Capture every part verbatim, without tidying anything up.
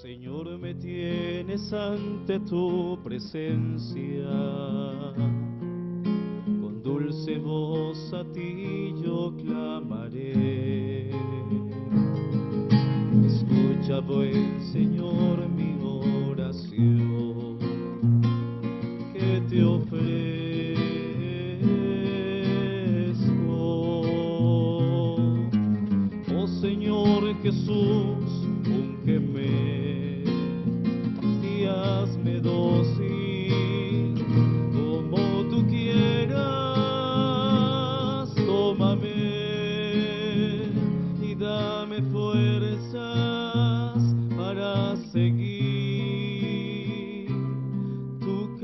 Señor, me tienes ante tu presencia, con dulce voz a ti yo clamaré. Escucha, buen Señor, mi oración, que te ofrezco. Oh Señor Jesús, úngeme y hazme dócil, como tú quieras. Tómame y dame fuerzas para seguir tu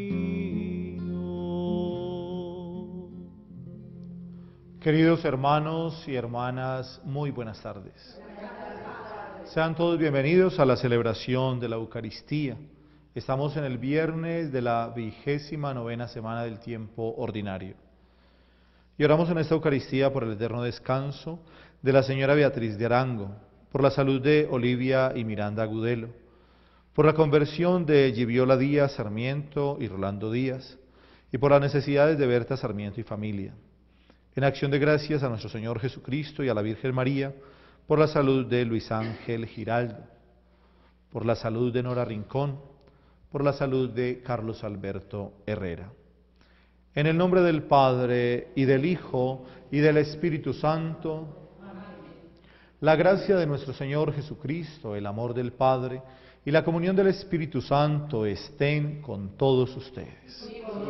camino. Queridos hermanos y hermanas, muy buenas tardes. Sean todos bienvenidos a la celebración de la Eucaristía. Estamos en el viernes de la vigésima novena semana del tiempo ordinario. Y oramos en esta Eucaristía por el eterno descanso de la señora Beatriz de Arango, por la salud de Olivia y Miranda Agudelo, por la conversión de Giviola Díaz Sarmiento y Rolando Díaz, y por las necesidades de Berta Sarmiento y familia. En acción de gracias a nuestro Señor Jesucristo y a la Virgen María, por la salud de Luis Ángel Giraldo, por la salud de Nora Rincón, por la salud de Carlos Alberto Herrera. En el nombre del Padre, y del Hijo, y del Espíritu Santo, la gracia de nuestro Señor Jesucristo, el amor del Padre, y la comunión del Espíritu Santo estén con todos ustedes.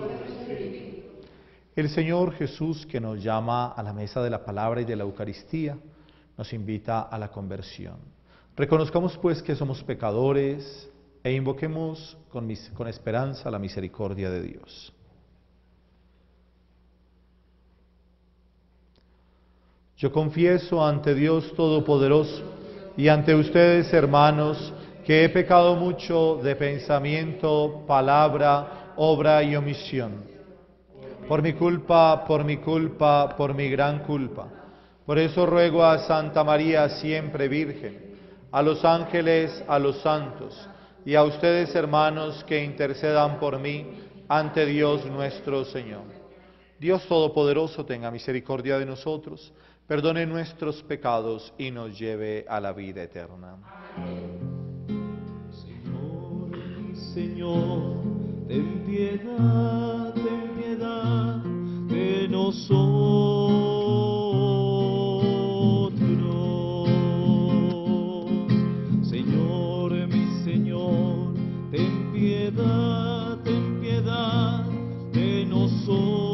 El Señor Jesús, que nos llama a la mesa de la palabra y de la Eucaristía, nos invita a la conversión. Reconozcamos pues que somos pecadores e invoquemos con, mis, con esperanza la misericordia de Dios. Yo confieso ante Dios Todopoderoso y ante ustedes, hermanos, que he pecado mucho de pensamiento, palabra, obra y omisión. Por mi culpa, por mi culpa, por mi gran culpa. Por eso ruego a Santa María, siempre Virgen, a los ángeles, a los santos, y a ustedes, hermanos, que intercedan por mí ante Dios nuestro Señor. Dios Todopoderoso tenga misericordia de nosotros, perdone nuestros pecados y nos lleve a la vida eterna. Señor, mi Señor, ten piedad, ten piedad de nosotros. Señor, mi Señor, ten piedad, ten piedad de nosotros.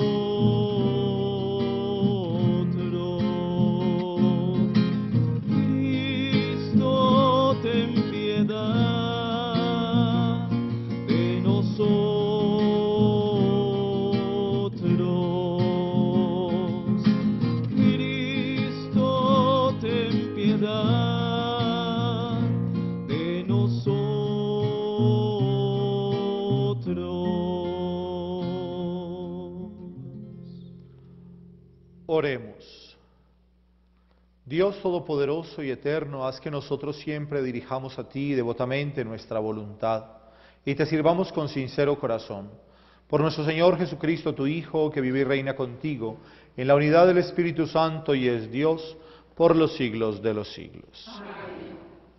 Cristo, ten piedad de nosotros. Cristo, ten piedad de nosotros. Oremos. Dios Todopoderoso y Eterno, haz que nosotros siempre dirijamos a ti devotamente nuestra voluntad y te sirvamos con sincero corazón. Por nuestro Señor Jesucristo, tu Hijo, que vive y reina contigo, en la unidad del Espíritu Santo y es Dios, por los siglos de los siglos. Amén.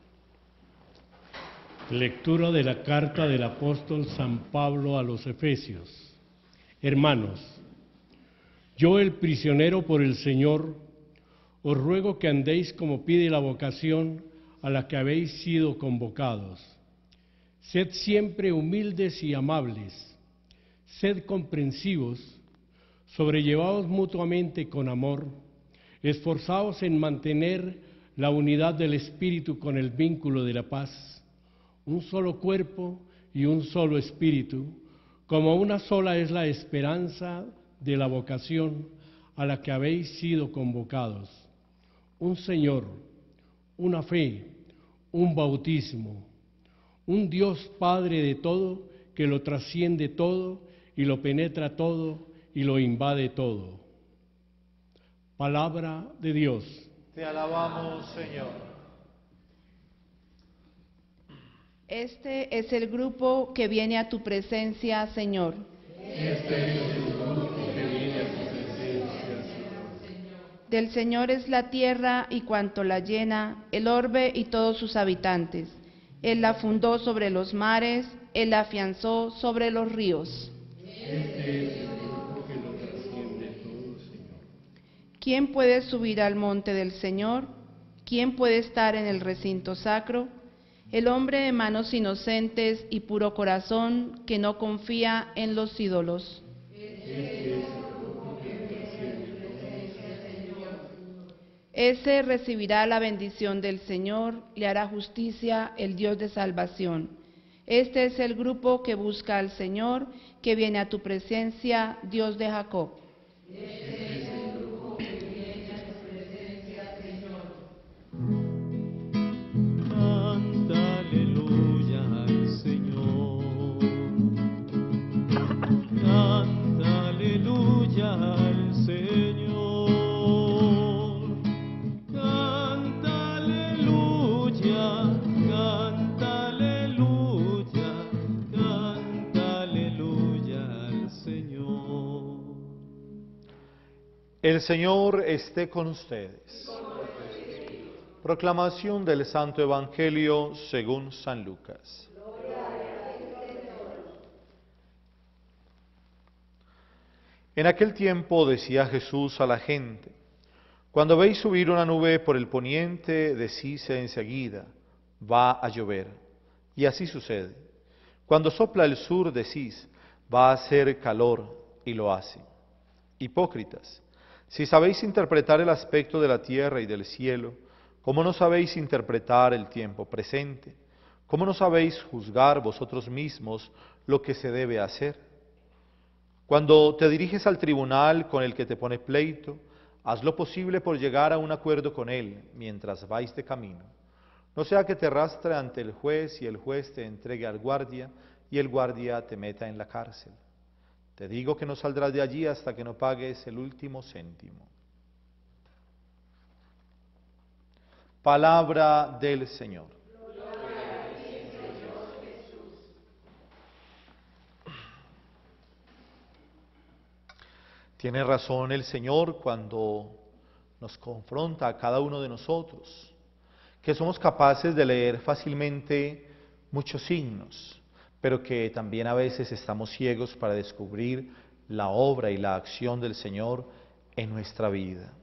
Lectura de la carta del apóstol San Pablo a los Efesios. Hermanos, yo el prisionero por el Señor, os ruego que andéis como pide la vocación a la que habéis sido convocados. Sed siempre humildes y amables, sed comprensivos, sobrellevaos mutuamente con amor, esforzaos en mantener la unidad del Espíritu con el vínculo de la paz, un solo cuerpo y un solo Espíritu, como una sola es la esperanza de la vocación a la que habéis sido convocados. Un Señor, una fe, un bautismo, un Dios Padre de todo, que lo trasciende todo y lo penetra todo y lo invade todo. Palabra de Dios. Te alabamos, Señor. Este es el grupo que viene a tu presencia, Señor. Este es el grupo que viene a tu presencia, Señor. Del Señor es la tierra y cuanto la llena, el orbe y todos sus habitantes. Él la fundó sobre los mares, Él la afianzó sobre los ríos. Este es el grupo que lo trasciende todo, Señor. ¿Quién puede subir al monte del Señor? ¿Quién puede estar en el recinto sacro? El hombre de manos inocentes y puro corazón, que no confía en los ídolos. Ese recibirá la bendición del Señor, le hará justicia el Dios de salvación. Este es el grupo que busca al Señor, que viene a tu presencia, Dios de Jacob. Canta aleluya al Señor. Canta aleluya al Señor. Canta aleluya, canta aleluya, canta aleluya al Señor. El Señor esté con ustedes. Proclamación del Santo Evangelio según San Lucas. En aquel tiempo decía Jesús a la gente: cuando veis subir una nube por el poniente, decís enseguida, va a llover. Y así sucede. Cuando sopla el sur, decís, va a hacer calor, y lo hace. Hipócritas, si sabéis interpretar el aspecto de la tierra y del cielo, ¿cómo no sabéis interpretar el tiempo presente? ¿Cómo no sabéis juzgar vosotros mismos lo que se debe hacer? Cuando te diriges al tribunal con el que te pone pleito, haz lo posible por llegar a un acuerdo con él mientras vais de camino. No sea que te arrastre ante el juez y el juez te entregue al guardia y el guardia te meta en la cárcel. Te digo que no saldrás de allí hasta que no pagues el último céntimo. Palabra del Señor. Tiene razón el Señor cuando nos confronta a cada uno de nosotros, que somos capaces de leer fácilmente muchos signos, pero que también a veces estamos ciegos para descubrir la obra y la acción del Señor en nuestra vida.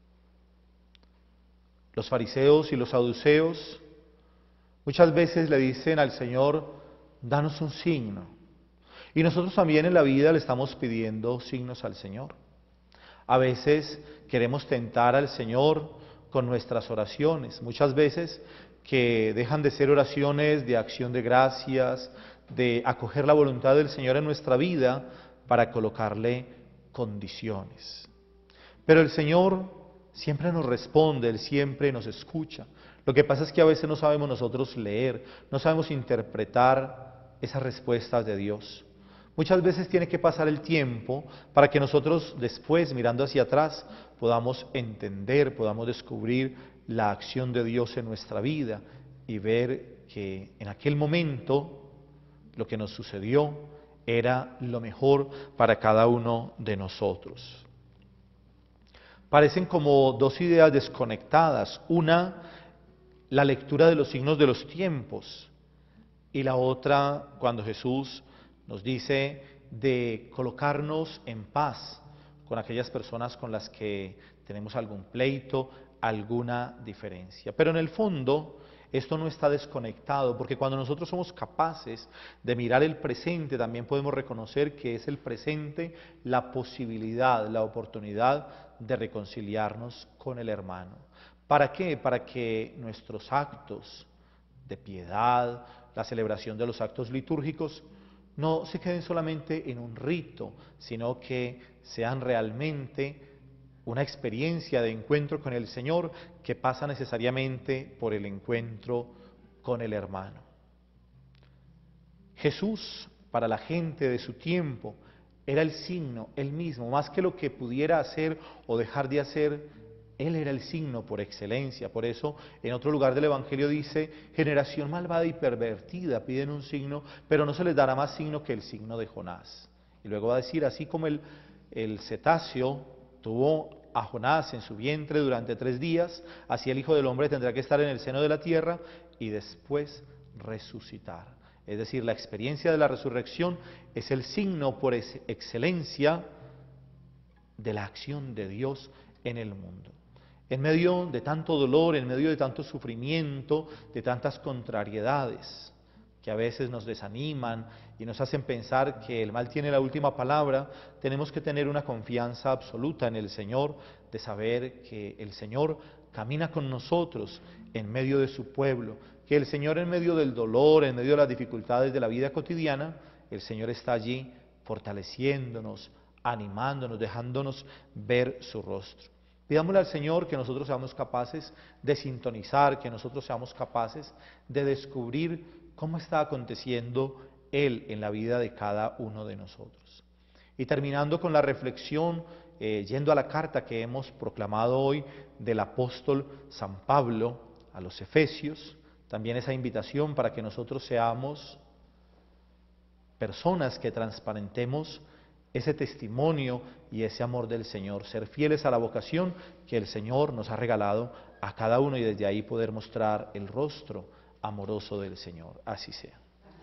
Los fariseos y los saduceos muchas veces le dicen al Señor, danos un signo. Y nosotros también en la vida le estamos pidiendo signos al Señor. A veces queremos tentar al Señor con nuestras oraciones, muchas veces que dejan de ser oraciones de acción de gracias, de acoger la voluntad del Señor en nuestra vida para colocarle condiciones. Pero el Señor siempre nos responde, Él siempre nos escucha. Lo que pasa es que a veces no sabemos nosotros leer, no sabemos interpretar esas respuestas de Dios. Muchas veces tiene que pasar el tiempo para que nosotros después, mirando hacia atrás, podamos entender, podamos descubrir la acción de Dios en nuestra vida y ver que en aquel momento lo que nos sucedió era lo mejor para cada uno de nosotros. Parecen como dos ideas desconectadas. Una, la lectura de los signos de los tiempos, y la otra, cuando Jesús nos dice de colocarnos en paz con aquellas personas con las que tenemos algún pleito, alguna diferencia. Pero en el fondo, esto no está desconectado, porque cuando nosotros somos capaces de mirar el presente, también podemos reconocer que es el presente la posibilidad, la oportunidad de reconciliarnos con el hermano. ¿Para qué? Para que nuestros actos de piedad, la celebración de los actos litúrgicos, no se queden solamente en un rito, sino que sean realmente una experiencia de encuentro con el Señor que pasa necesariamente por el encuentro con el hermano. Jesús, para la gente de su tiempo, era el signo, el mismo, más que lo que pudiera hacer o dejar de hacer, Él era el signo por excelencia. Por eso, en otro lugar del Evangelio dice, generación malvada y pervertida, piden un signo, pero no se les dará más signo que el signo de Jonás. Y luego va a decir, así como el, el cetáceo tuvo a Jonás en su vientre durante tres días, así el Hijo del Hombre tendrá que estar en el seno de la tierra y después resucitar. Es decir, la experiencia de la resurrección es el signo por excelencia de la acción de Dios en el mundo. En medio de tanto dolor, en medio de tanto sufrimiento, de tantas contrariedades que a veces nos desaniman y nos hacen pensar que el mal tiene la última palabra, tenemos que tener una confianza absoluta en el Señor, de saber que el Señor camina con nosotros en medio de su pueblo, que el Señor en medio del dolor, en medio de las dificultades de la vida cotidiana, el Señor está allí fortaleciéndonos, animándonos, dejándonos ver su rostro. Pidámosle al Señor que nosotros seamos capaces de sintonizar, que nosotros seamos capaces de descubrir cómo está aconteciendo Él en la vida de cada uno de nosotros. Y terminando con la reflexión, eh, yendo a la carta que hemos proclamado hoy del apóstol San Pablo a los Efesios, también esa invitación para que nosotros seamos personas que transparentemos ese testimonio y ese amor del Señor, ser fieles a la vocación que el Señor nos ha regalado a cada uno y desde ahí poder mostrar el rostro amoroso del Señor. Así sea.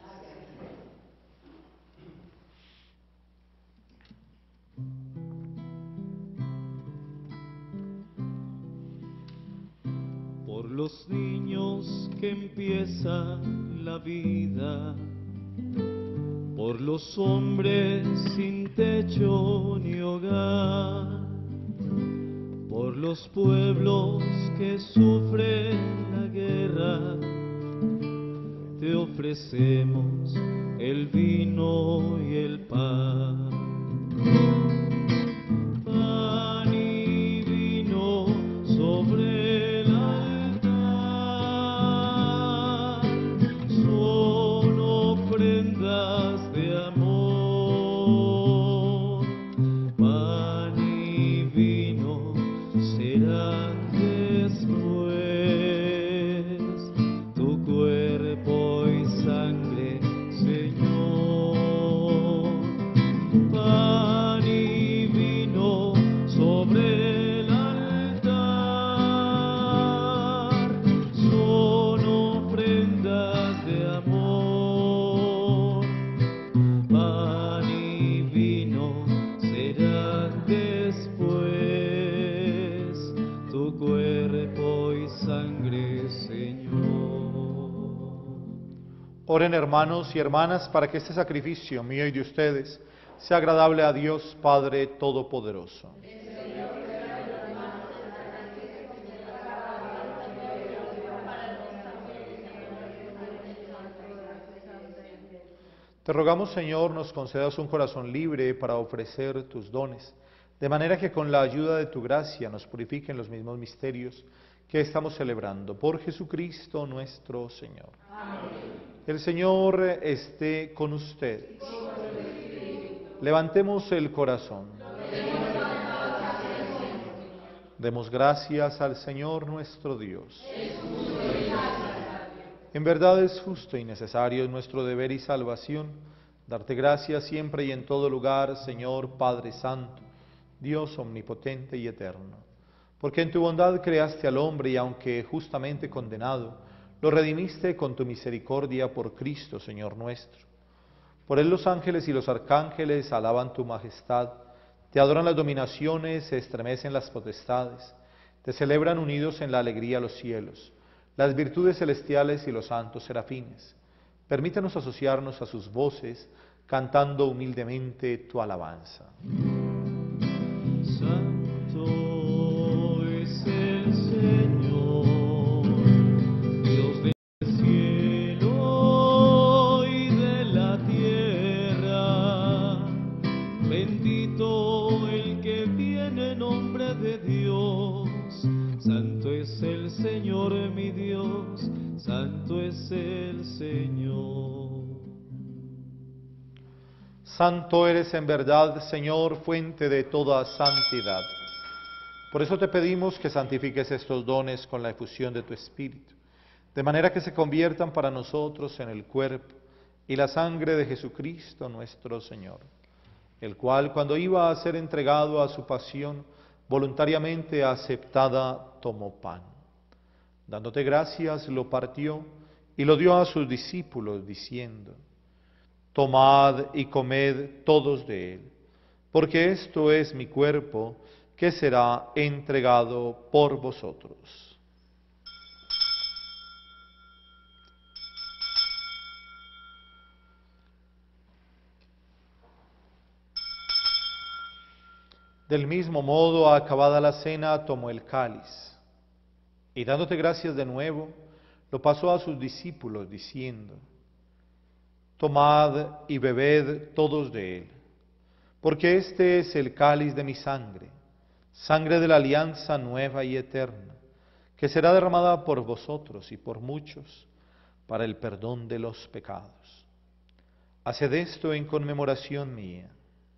Por los niños que empiezan la vida, por los hombres sin techo ni hogar, por los pueblos que sufren la guerra, te ofrecemos el vino y el pan. Pan y vino sobre el altar son ofrendas de amor. Pan y vino serán después tu cuerpo y sangre, Señor. Pan y vino sobre el altar son ofrendas de amor. Pan y vino serán después tu cuerpo y sangre, Señor. Oren, hermanos y hermanas, para que este sacrificio mío y de ustedes sea agradable a Dios Padre Todopoderoso. Te rogamos, Señor, nos concedas un corazón libre para ofrecer tus dones, de manera que con la ayuda de tu gracia nos purifiquen los mismos misterios que estamos celebrando. Por Jesucristo nuestro Señor. Amén. El Señor esté con ustedes. Levantemos el corazón. Demos gracias al Señor nuestro Dios. En verdad es justo y necesario, es nuestro deber y salvación, darte gracias siempre y en todo lugar, Señor Padre Santo, Dios omnipotente y eterno. Porque en tu bondad creaste al hombre y aunque justamente condenado, lo redimiste con tu misericordia por Cristo, Señor nuestro. Por él los ángeles y los arcángeles alaban tu majestad, te adoran las dominaciones, se estremecen las potestades, te celebran unidos en la alegría los cielos, las virtudes celestiales y los santos serafines. Permítanos asociarnos a sus voces, cantando humildemente tu alabanza. Santo es el Señor, Dios del cielo y de la tierra. Bendito el que viene en nombre de Dios. Santo es el Señor mi Dios, santo es el Señor. Santo eres en verdad, Señor, fuente de toda santidad. Por eso te pedimos que santifiques estos dones con la efusión de tu Espíritu, de manera que se conviertan para nosotros en el cuerpo y la sangre de Jesucristo nuestro Señor, el cual, cuando iba a ser entregado a su pasión, voluntariamente aceptada, tomó pan. Dándote gracias, lo partió y lo dio a sus discípulos, diciendo: tomad y comed todos de él, porque esto es mi cuerpo, que será entregado por vosotros. Del mismo modo, acabada la cena, tomó el cáliz, y dándote gracias de nuevo, lo pasó a sus discípulos, diciendo: tomad y bebed todos de él, porque este es el cáliz de mi sangre, sangre de la alianza nueva y eterna, que será derramada por vosotros y por muchos para el perdón de los pecados. Haced esto en conmemoración mía.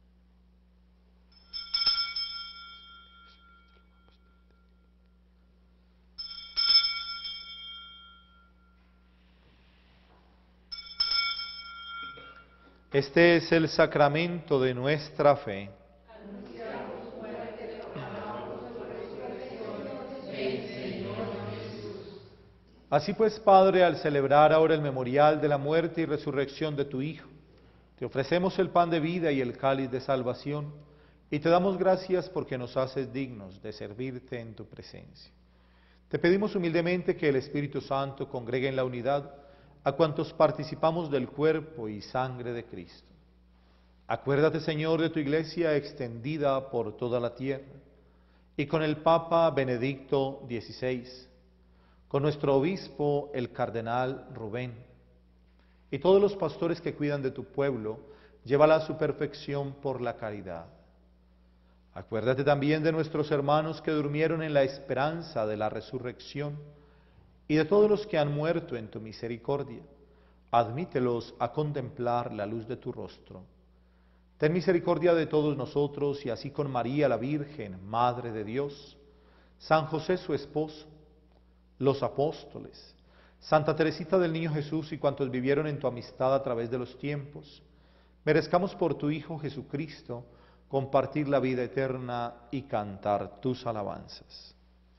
Este es el sacramento de nuestra fe. Así pues, Padre, al celebrar ahora el memorial de la muerte y resurrección de tu Hijo, te ofrecemos el pan de vida y el cáliz de salvación, y te damos gracias porque nos haces dignos de servirte en tu presencia. Te pedimos humildemente que el Espíritu Santo congregue en la unidad a cuantos participamos del cuerpo y sangre de Cristo. Acuérdate, Señor, de tu Iglesia extendida por toda la tierra, y con el Papa Benedicto dieciséis, con nuestro obispo, el cardenal Rubén, y todos los pastores que cuidan de tu pueblo, llévala a su perfección por la caridad. Acuérdate también de nuestros hermanos que durmieron en la esperanza de la resurrección, y de todos los que han muerto en tu misericordia. Admítelos a contemplar la luz de tu rostro. Ten misericordia de todos nosotros, y así con María la Virgen, Madre de Dios, San José su esposo, los apóstoles, Santa Teresita del Niño Jesús y cuantos vivieron en tu amistad a través de los tiempos, merezcamos por tu Hijo Jesucristo compartir la vida eterna y cantar tus alabanzas.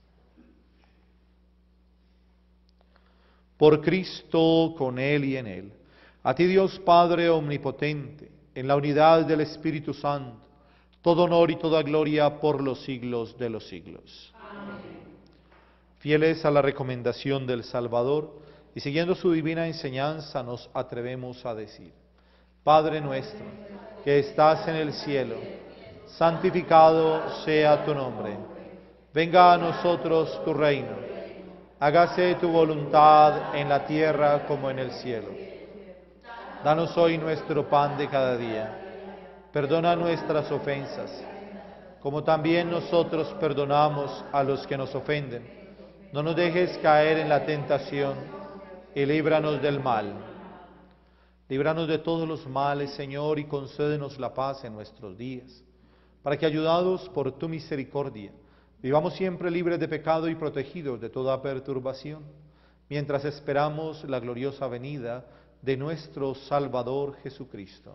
Por Cristo, con Él y en Él, a ti Dios Padre omnipotente, en la unidad del Espíritu Santo, todo honor y toda gloria por los siglos de los siglos. Amén. Fieles a la recomendación del Salvador y siguiendo su divina enseñanza, nos atrevemos a decir: Padre nuestro, que estás en el cielo, santificado sea tu nombre. Venga a nosotros tu reino. Hágase tu voluntad en la tierra como en el cielo. Danos hoy nuestro pan de cada día. Perdona nuestras ofensas, como también nosotros perdonamos a los que nos ofenden. No nos dejes caer en la tentación y líbranos del mal. Líbranos de todos los males, Señor, y concédenos la paz en nuestros días, para que, ayudados por tu misericordia, vivamos siempre libres de pecado y protegidos de toda perturbación, mientras esperamos la gloriosa venida de nuestro Salvador Jesucristo.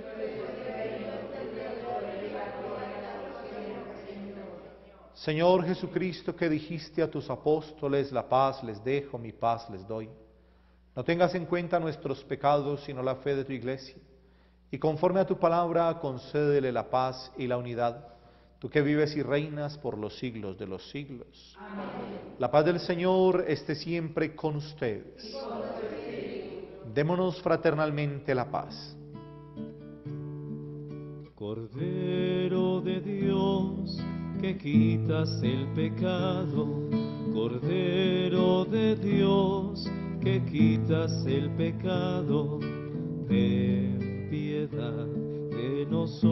Señor Jesucristo, que dijiste a tus apóstoles: la paz les dejo, mi paz les doy. No tengas en cuenta nuestros pecados, sino la fe de tu Iglesia, y conforme a tu palabra, concédele la paz y la unidad, tú que vives y reinas por los siglos de los siglos. Amén. La paz del Señor esté siempre con ustedes. Démonos fraternalmente la paz. Cordero de Dios, que quitas el pecado, Cordero de Dios, que quitas el pecado, ten piedad de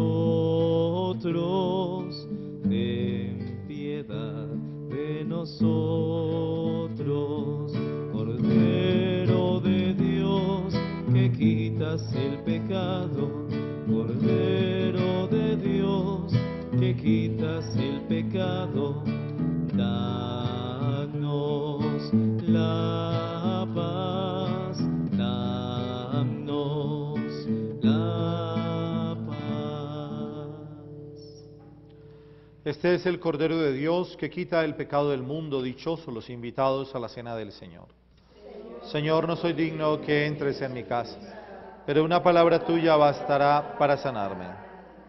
nosotros, ten piedad de nosotros. Cordero de Dios, que quitas el pecado, Cordero de Dios, que que quitas el pecado, danos la paz, danos la paz. Este es el Cordero de Dios que quita el pecado del mundo. Dichosos los invitados a la cena del Señor. Señor, no soy digno que entres en mi casa, pero una palabra tuya bastará para sanarme.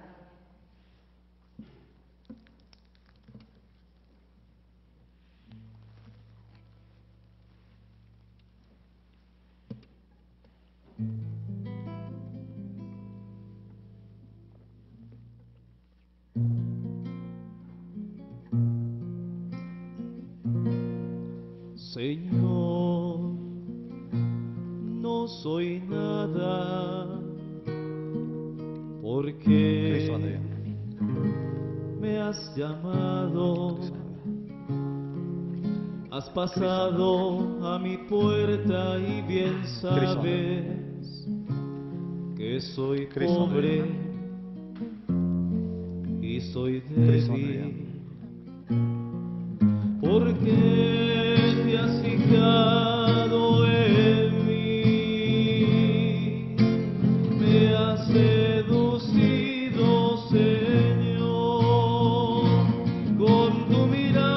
Señor, no soy nada, porque me has llamado, has pasado a mi puerta y bien sabes que soy pobre y soy débil. Porque te has fijado en mí, me has seducido, Señor, con tu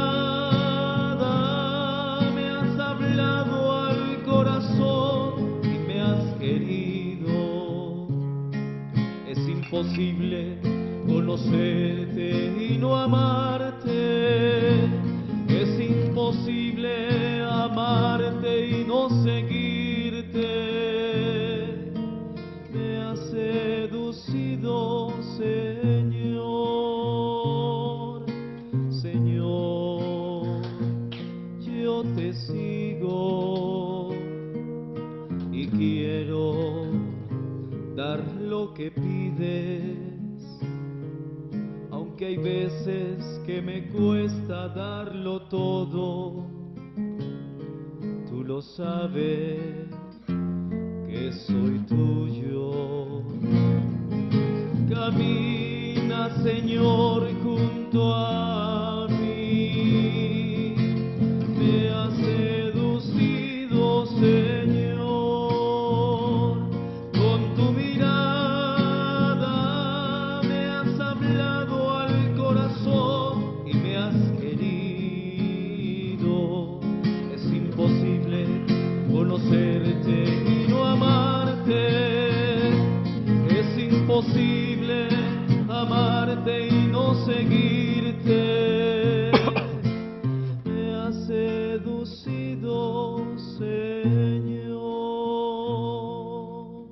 mirada me has hablado al corazón y me has querido. Es imposible conocerte y no amarte. Es imposible amarte y no seguirte. Me has seducido, Señor. Señor, yo te sigo y quiero dar lo que pides. Que hay veces que me cuesta darlo todo, tú lo sabes que soy tuyo. Camina, Señor, junto a mí, me has seducido, Señor, con tu mirada me has hablado corazón y me has querido. Es imposible conocerte y no amarte. Es imposible amarte y no seguirte. Me has seducido, Señor.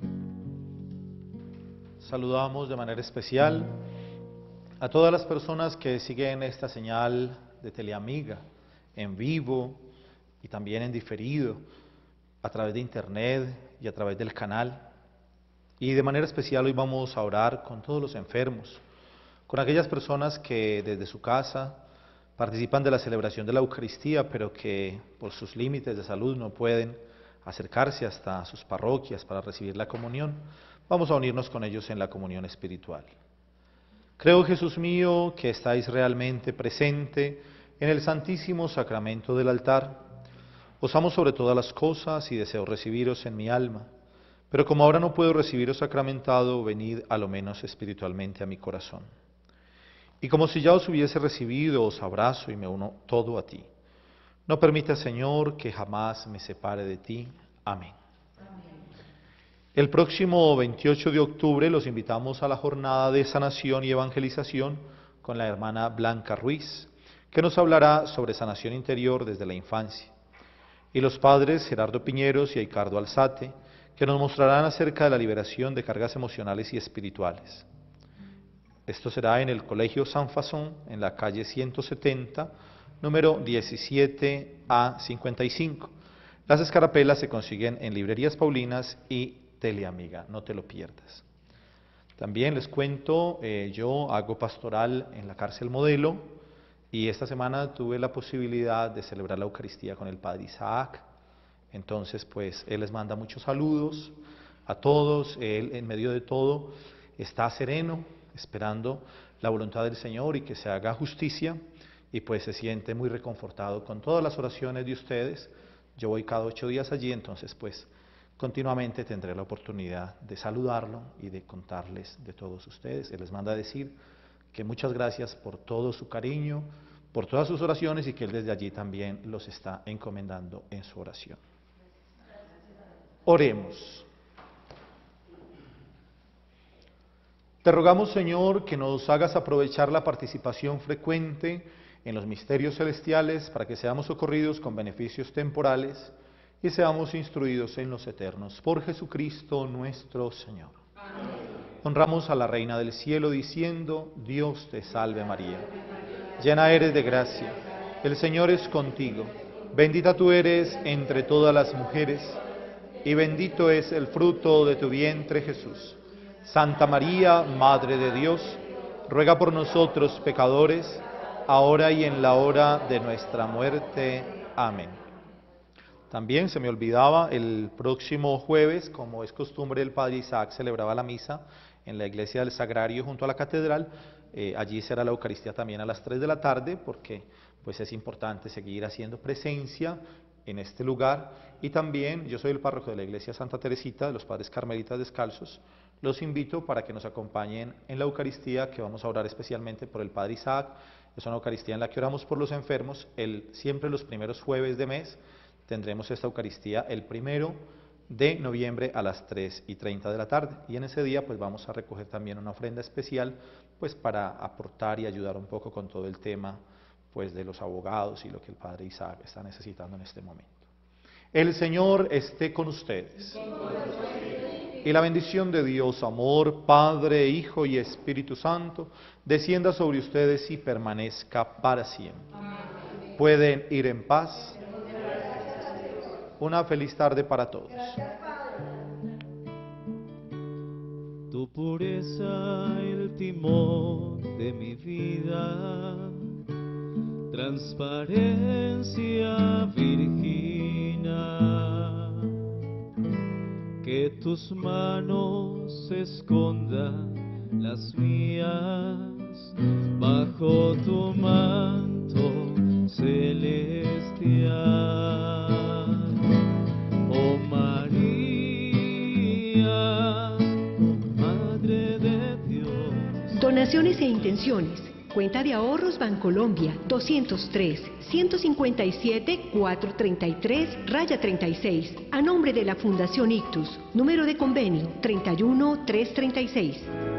Saludamos de manera especial a todas las personas que siguen esta señal de Teleamiga en vivo y también en diferido, a través de internet y a través del canal. Y de manera especial hoy vamos a orar con todos los enfermos, con aquellas personas que desde su casa participan de la celebración de la Eucaristía, pero que por sus límites de salud no pueden acercarse hasta sus parroquias para recibir la comunión. Vamos a unirnos con ellos en la comunión espiritual. Creo, Jesús mío, que estáis realmente presente en el Santísimo Sacramento del altar. Os amo sobre todas las cosas y deseo recibiros en mi alma, pero como ahora no puedo recibiros sacramentado, venid a lo menos espiritualmente a mi corazón. Y como si ya os hubiese recibido, os abrazo y me uno todo a ti. No permita, Señor, que jamás me separe de ti. Amén. El próximo veintiocho de octubre los invitamos a la jornada de sanación y evangelización con la hermana Blanca Ruiz, que nos hablará sobre sanación interior desde la infancia, y los padres Gerardo Piñeros y Ricardo Alzate, que nos mostrarán acerca de la liberación de cargas emocionales y espirituales. Esto será en el Colegio San Fasón, en la calle ciento setenta, número diecisiete A cincuenta y cinco. Las escarapelas se consiguen en Librerías Paulinas y Teleamiga, no te lo pierdas. También les cuento, eh, yo hago pastoral en la cárcel Modelo y esta semana tuve la posibilidad de celebrar la Eucaristía con el Padre Isaac. Entonces, pues, él les manda muchos saludos a todos. Él, en medio de todo, está sereno, esperando la voluntad del Señor y que se haga justicia, y pues se siente muy reconfortado con todas las oraciones de ustedes. Yo voy cada ocho días allí, entonces pues continuamente tendré la oportunidad de saludarlo y de contarles de todos ustedes. Él les manda a decir que muchas gracias por todo su cariño, por todas sus oraciones, y que Él desde allí también los está encomendando en su oración. Oremos. Te rogamos, Señor, que nos hagas aprovechar la participación frecuente en los misterios celestiales para que seamos socorridos con beneficios temporales y seamos instruidos en los eternos. Por Jesucristo nuestro Señor. Amén. Honramos a la Reina del Cielo diciendo: Dios te salve María, llena eres de gracia, el Señor es contigo, bendita tú eres entre todas las mujeres, y bendito es el fruto de tu vientre Jesús. Santa María, Madre de Dios, ruega por nosotros pecadores, ahora y en la hora de nuestra muerte. Amén. También se me olvidaba, el próximo jueves, como es costumbre, el Padre Isaac celebraba la misa en la iglesia del Sagrario junto a la catedral. Eh, allí será la Eucaristía también a las tres de la tarde, porque pues es importante seguir haciendo presencia en este lugar. Y también, yo soy el párroco de la iglesia Santa Teresita, de los Padres Carmelitas Descalzos. Los invito para que nos acompañen en la Eucaristía, que vamos a orar especialmente por el Padre Isaac. Es una Eucaristía en la que oramos por los enfermos. El, siempre los primeros jueves de mes tendremos esta Eucaristía el primero de noviembre a las tres y treinta de la tarde. Y en ese día pues vamos a recoger también una ofrenda especial pues para aportar y ayudar un poco con todo el tema pues de los abogados y lo que el Padre Isaac está necesitando en este momento. El Señor esté con ustedes. Y la bendición de Dios, amor, Padre, Hijo y Espíritu Santo, descienda sobre ustedes y permanezca para siempre. Amén. Pueden ir en paz. Una feliz tarde para todos. Tu pureza, el timón de mi vida, transparencia virgina, que tus manos escondan las mías bajo tu manto celestial. Oh María, Madre de Dios. Donaciones e intenciones. Cuenta de ahorros Bancolombia doscientos tres, ciento cincuenta y siete, cuatrocientos treinta y tres, raya treinta y seis. A nombre de la Fundación Ictus. Número de convenio treinta y uno, trescientos treinta y seis.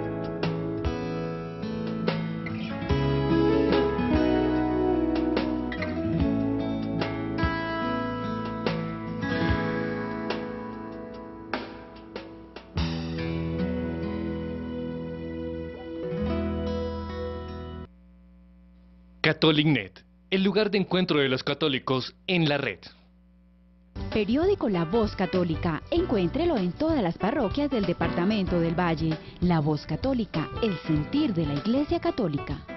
CatholicNet, el lugar de encuentro de los católicos en la red. Periódico La Voz Católica. Encuéntrelo en todas las parroquias del departamento del Valle. La Voz Católica, el sentir de la Iglesia Católica.